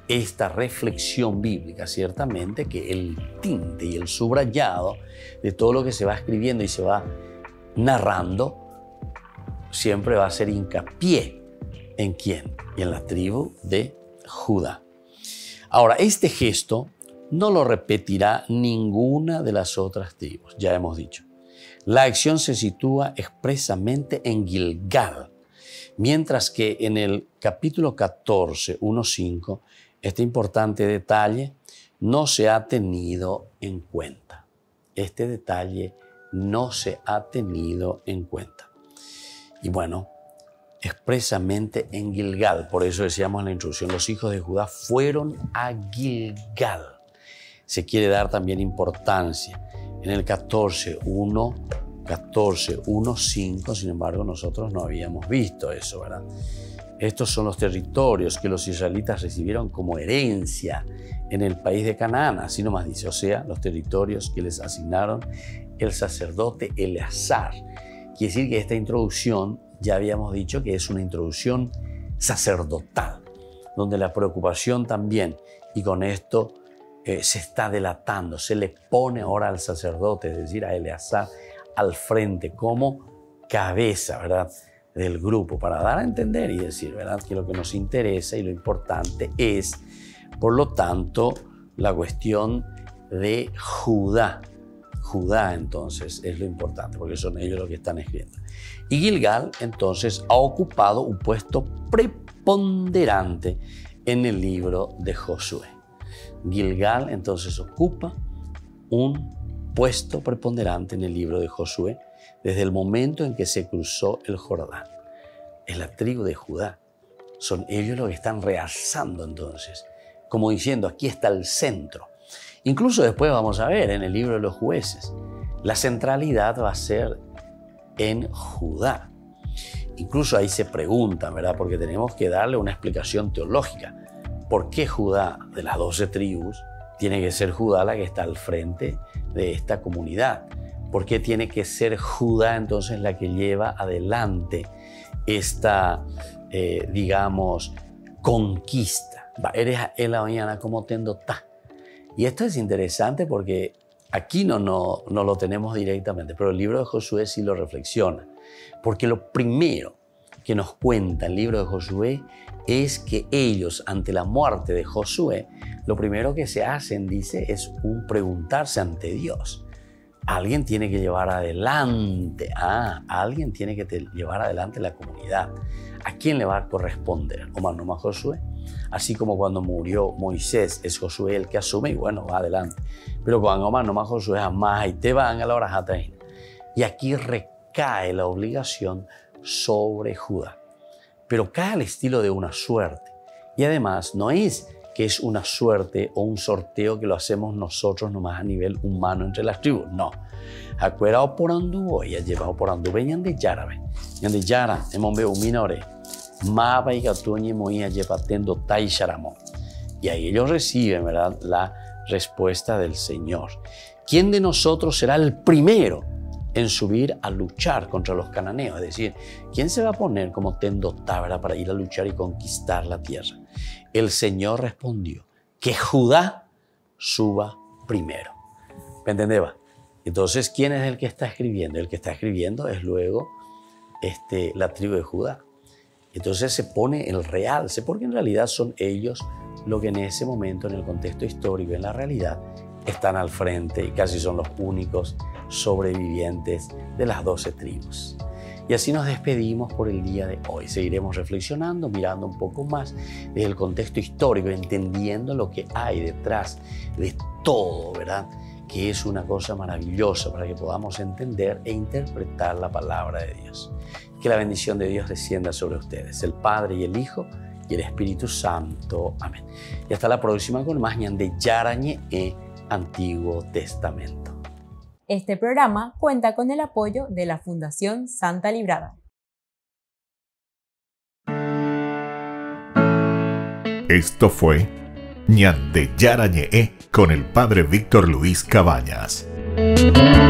A: esta reflexión bíblica, ciertamente que el tinte y el subrayado de todo lo que se va escribiendo y se va narrando siempre va a ser hincapié en quién, y en la tribu de Judá. Ahora, este gesto no lo repetirá ninguna de las otras tribus, ya hemos dicho. La acción se sitúa expresamente en Gilgal, mientras que en el capítulo catorce, uno cinco, este importante detalle no se ha tenido en cuenta. Este detalle no se ha tenido en cuenta. Y bueno, expresamente en Gilgal, por eso decíamos en la introducción, los hijos de Judá fueron a Gilgal. Se quiere dar también importancia. En el catorce, uno, catorce, uno, cinco, sin embargo, nosotros no habíamos visto eso, ¿verdad? Estos son los territorios que los israelitas recibieron como herencia en el país de Canaán, así nomás dice, o sea, los territorios que les asignaron el sacerdote Eleazar. Quiere decir que esta introducción, ya habíamos dicho que es una introducción sacerdotal, donde la preocupación también, y con esto eh, se está delatando, se le pone ahora al sacerdote, es decir, a Eleazar, al frente como cabeza, ¿verdad?, del grupo, para dar a entender y decir, ¿verdad?, que lo que nos interesa y lo importante es, por lo tanto, la cuestión de Judá. Judá, entonces, es lo importante, porque son ellos los que están escribiendo. Y Gilgal, entonces, ha ocupado un puesto preponderante en el libro de Josué. Gilgal, entonces, ocupa un puesto preponderante en el libro de Josué desde el momento en que se cruzó el Jordán. Es la tribu de Judá. Son ellos los que están realzando, entonces, como diciendo, aquí está el centro. Incluso después vamos a ver en el libro de los jueces, la centralidad va a ser en Judá. Incluso ahí se preguntan, ¿verdad? Porque tenemos que darle una explicación teológica. ¿Por qué Judá, de las doce tribus, tiene que ser Judá la que está al frente de esta comunidad? ¿Por qué tiene que ser Judá entonces la que lleva adelante esta, eh, digamos, conquista? Va, eres en la mañana como tendotá. Y esto es interesante porque aquí no, no, no lo tenemos directamente, pero el libro de Josué sí lo reflexiona. Porque lo primero que nos cuenta el libro de Josué es que ellos, ante la muerte de Josué, lo primero que se hacen, dice, es un preguntarse ante Dios. Alguien tiene que llevar adelante, ah, alguien tiene que te, llevar adelante la comunidad. ¿A quién le va a corresponder? O más no más Josué. Así como cuando murió Moisés, es Josué el que asume y bueno, va adelante. Pero cuando más no más Josué, jamás y te van a la hora jataína. Y aquí recae la obligación sobre Judá. Pero cae al estilo de una suerte. Y además no es que es una suerte o un sorteo que lo hacemos nosotros nomás a nivel humano entre las tribus. No. Acuerdo por anduvo y ha llevado por anduvo y de yarabe. Y de yara, hemos veo un minore. Maba y gatuñe moía llevatendo tai sharamo. Y ahí ellos reciben, ¿verdad?, la respuesta del Señor. ¿Quién de nosotros será el primero en subir a luchar contra los cananeos? Es decir, ¿quién se va a poner como tendotá para ir a luchar y conquistar la tierra? El Señor respondió que Judá suba primero. ¿Me entendés? Entonces, ¿quién es el que está escribiendo? El que está escribiendo es luego este, la tribu de Judá. Entonces se pone el realce, porque en realidad son ellos los que en ese momento, en el contexto histórico, en la realidad, están al frente y casi son los únicos sobrevivientes de las doce tribus. Y así nos despedimos por el día de hoy. Seguiremos reflexionando, mirando un poco más desde el contexto histórico, entendiendo lo que hay detrás de todo, ¿verdad?, que es una cosa maravillosa para que podamos entender e interpretar la palabra de Dios. Que la bendición de Dios descienda sobre ustedes, el Padre y el Hijo y el Espíritu Santo. Amén. Y hasta la próxima con más ñande yarañe e Antiguo Testamento.
B: Este programa cuenta con el apoyo de la Fundación Santa Librada.
J: Esto fue ñande yarañe e con el Padre Víctor Luis Cabañas.